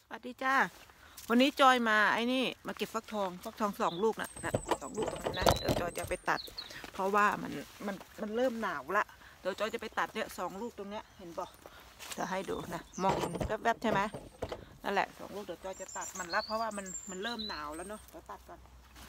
สวัสดีจ้าวันนี้จอยมาไอ้นี่มาเก็บฟักทอง2 ลูกนะ2 ลูกตรงนั้นนะเดี๋ยวจอยจะไปตัดเพราะว่ามันเริ่มหนาวละเดี๋ยวจอยจะไปตัดเนี่ย2 ลูกตรงเนี้ยเห็นบอกจะให้ดูนะมองเห็นแวบๆใช่ไหมนั่นแหละ2 ลูกเดี๋ยวจอยจะตัดมันละเพราะว่ามันเริ่มหนาวแล้วเนาะเดี๋ยวตัดก่อน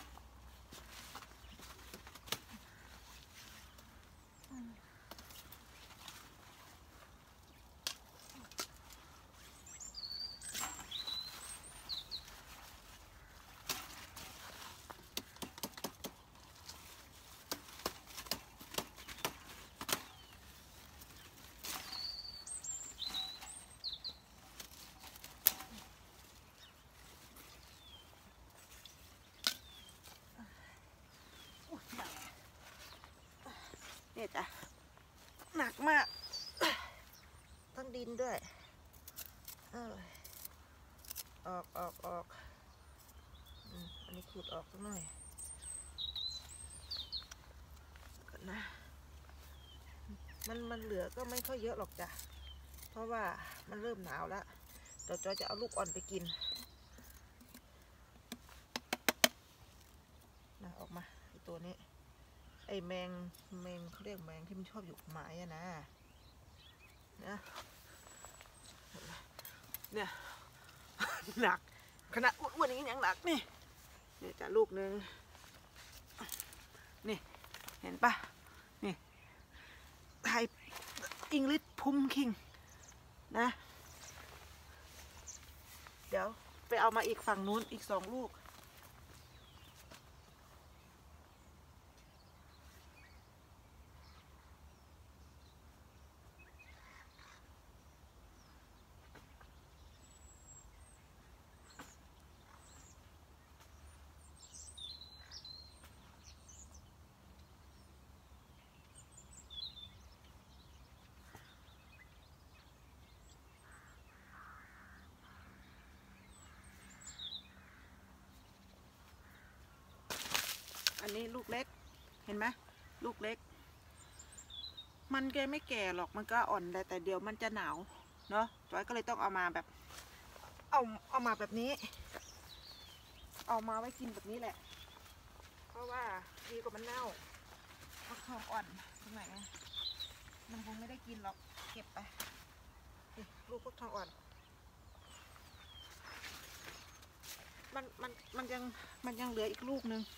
นี่จ้ะหนักมากทั้งดินด้วยออกอันนี้ขูดออกสักหน่อยก่อนนะมันเหลือก็ไม่ค่อยเยอะหรอกจ้ะเพราะว่ามันเริ่มหนาวแล้วเดี๋ยวจอยจะเอาลูกอ่อนไปกินนะออกมาไอตัวนี้ไอแมงเขาเรียกแมงที่มันชอบอยู่ไม้อะนะเนี่ยหนักขนาดอ้วนๆอย่างนี้ยังหนักนี่จะลูกนึงนี่เห็นปะนี่ไทยอังกฤษพุ่มคิงนะเดี๋ยวไปเอามาอีกฝั่งนู้นอีก2 ลูกอันนี้ลูกเล็กเห็นไหมลูกเล็กมันแกไม่แก่หรอกมันก็อ่อนแต่เดี๋ยวมันจะหนาวเนาะจอยก็เลยต้องเอามาแบบเอามาแบบนี้เอามาไว้กินแบบนี้แหละเพราะว่าดีกว่ามันเน่าฟักทองอ่อนตรงไหนมันคงไม่ได้กินหรอกเก็บไปลูกฟักทองอ่อนมันยังเหลืออีกลูกนึง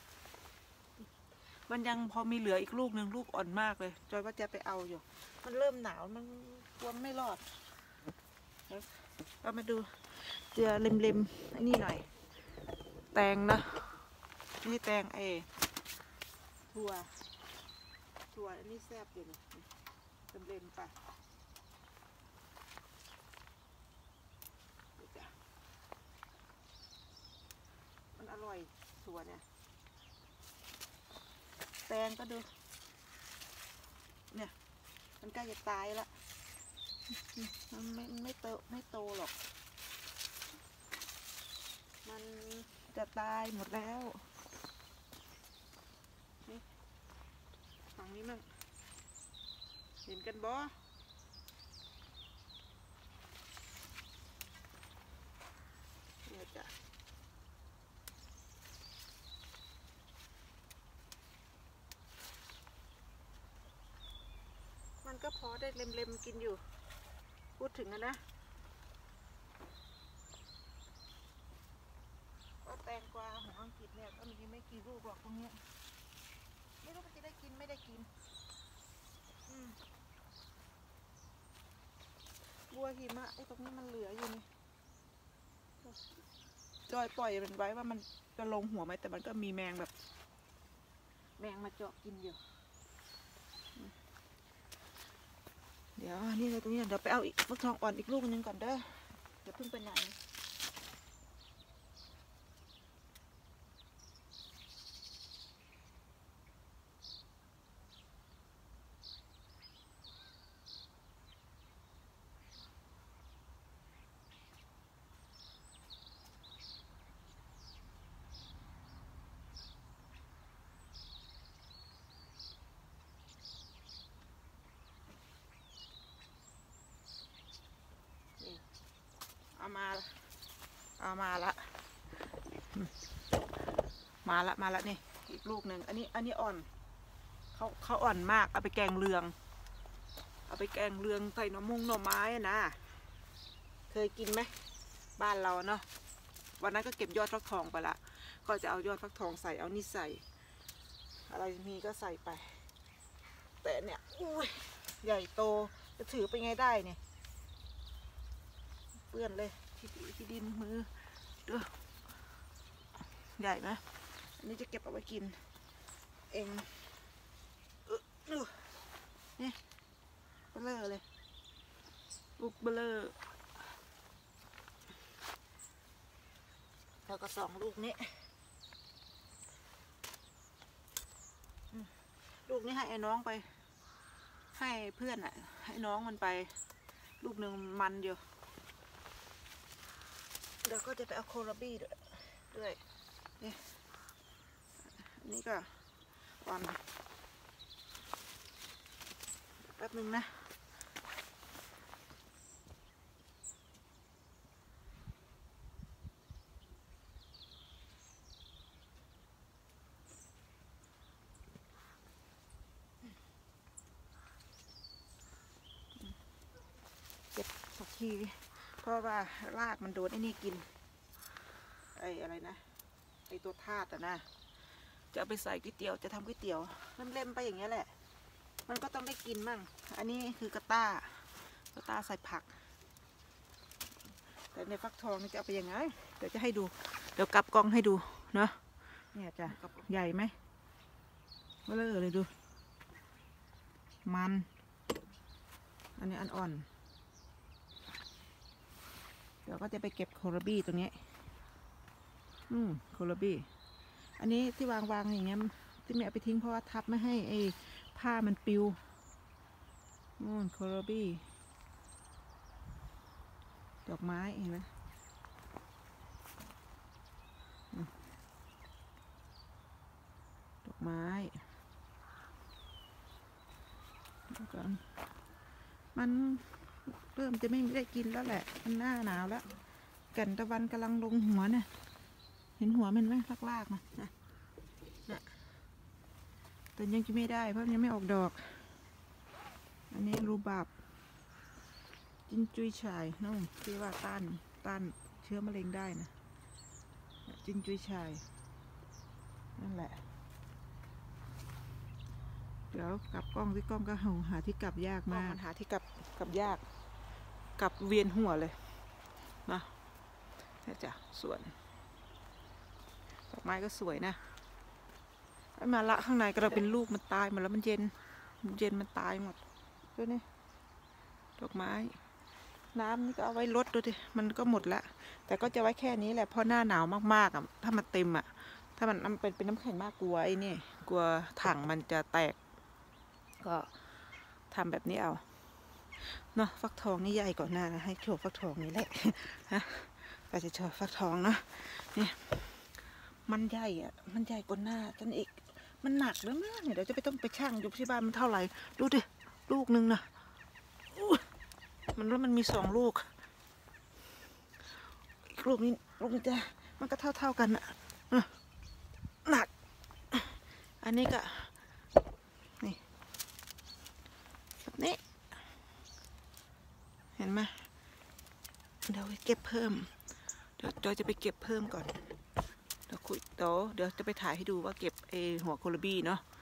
มันยังพอมีเหลืออีกลูกนึงลูกอ่อนมากเลยจอยว่าจะไปเอาอยู่มันเริ่มหนาวมันกลัวไม่รอดเรามาดูเจอเล็มๆไอ้นี่หน่อยแตงนะนี่แตงถั่วอันนี้แซ่บอยู่นี่เล็มๆไปมันอร่อยถั่วเนี่ยแตงก็ดูเนี่ยมันใกล้จะตายแล้วมันไม่โตหรอกมันจะตายหมดแล้วนี่ฝั่งนี้มั่งเห็นกันบ่เนี่ยจ้ะมันก็พอได้เล็มๆกินอยู่พูดถึงนะก็แตงกวาของอังกฤษเนี่ยก็มีไม่กี่ลูกหรอกตรงนี้ไม่รู้มันจะได้กินไม่ได้กินบัวหิมะไอ้ตรงนี้มันเหลืออยู่นี่จอยปล่อยมันไว้ว่ามันจะลงหัวไหมแต่มันก็มีแมงแบบแมงมาเจาะกินอยู่เดี๋ยวนี่เลยตรงนี้เดี๋ยวไปเอาอีกฟักทองอ่อนอีกลูกนึงก่อนเด้อเดี๋ยวเพิ่งไปไหนเอามาเอามาละนี่อีกลูกหนึ่งอันนี้อ่อนเขาอ่อนมากเอาไปแกงเลืองใส่หน่อไม้นะเคยกินไหมบ้านเราเนาะวันนั้นก็เก็บยอดฟักทองไปละก็จะเอายอดฟักทองใส่เอานี่ใส่อะไรมีก็ใส่ไปแต่เนี่ยอุ้ยใหญ่โตจะถือไปไงได้เนี่ยเปื้อนเลยที่ดินมือเด้อใหญ่ไหมอันนี้จะเก็บเอาไว้กินเองนี่เบลอเลยลูกเบลอแล้วก็2 ลูกนี้ลูกนี้ให้ไอ้น้องไปให้เพื่อนอ่ะให้น้องมันไปลูกหนึ่งมันเดียวเดี๋ยวก็จะไปเอาโคลาบี้ด้วยนี่อันนี้ก็อ่อนแป๊บนึงนะเก็บผักชีเพราะว่ารากมันโดนไอ้นี่กินไอ้อะไรนะไอ้ตัวธาตุอะนะจะเอาไปใส่ก๋วยเตี๋ยวจะทำก๋วยเตี๋ยวเล่มๆไปอย่างเงี้ยแหละมันก็ต้องได้กินมั่งอันนี้คือกระต้าใส่ผักแต่ในฟักทองนี่จะเอาไปยังไงเดี๋ยวจะให้ดูเดี๋ยวกลับกล้องให้ดูเนาะเนี่ยจ้ะใหญ่ไหมเบลอเลยดูมันอันนี้อันอ่อนเดี๋ยวก็จะไปเก็บโคลาบี้ตรงนี้โคลาบี้อันนี้ที่วางอย่างเงี้ยที่แม่เอาไปทิ้งเพราะว่าทับไม่ให้ไอ้ผ้ามันปิวโคลาบี้ดอกไม้เห็นไหมดอกไม้ก่อนมันเริ่มจะไม่ได้กินแล้วแหละมันหน้าหนาวแล้วแก่นตะวันกำลังลงหัวเนี่ยเห็นหัวมันไหมลากๆนะแต่ยังจะไม่ได้เพราะยังไม่ออกดอกอันนี้รูบาบจินจุยชายน้องที่ว่าต้านเชื้อมะเร็งได้นะจินจุยชายนั่นแหละเดี๋ยวกลับกล้องที่กล้องก็หาที่กลับยากมากมันหาที่กลับยากกลับเวียนหัวเลยนะนี่จ้ะส่วนดอกไม้ก็สวยนะไอ้มาละข้างในก็เราเป็นลูกมันตายหมดแล้วมันเย็นมันตายหมดด้วยนี่ดอกไม้น้ำนี่ก็เอาไว้ลดดูดิมันก็หมดละแต่ก็จะไว้แค่นี้แหละเพราะหน้าหนาวมากๆอ่ะถ้ามันเต็มอ่ะถ้ามันเป็นน้ำแข็งมากกลัวไอ้นี่กลัวถังมันจะแตกก็ทำแบบนี้เอาเนาะฟักทองนี่ใหญ่กว่าหน้านะให้โชว์ฟักทองนี่แหละฮะก็จะโชว์ฟักทองเนาะนี่มันใหญ่อ่ะมันใหญ่กว่าหน้าจนอีกมันหนักแล้วนะเนี่ยเดี๋ยวจะไปต้องไปชั่งดูที่บ้านมันเท่าไหร่ดูดิลูกนึงนะมันมี2 ลูกอีกลูกนี้จะมันก็เท่ากันอ่ะหนักอันนี้ก็นี่แบบนี้เห็นไหมเดี๋ยวไปเก็บเพิ่มเดี๋ยวจอยจะไปเก็บเพิ่มก่อนเดี๋ยวจะไปถ่ายให้ดูว่าเก็บหัวโคลาบี้เนาะ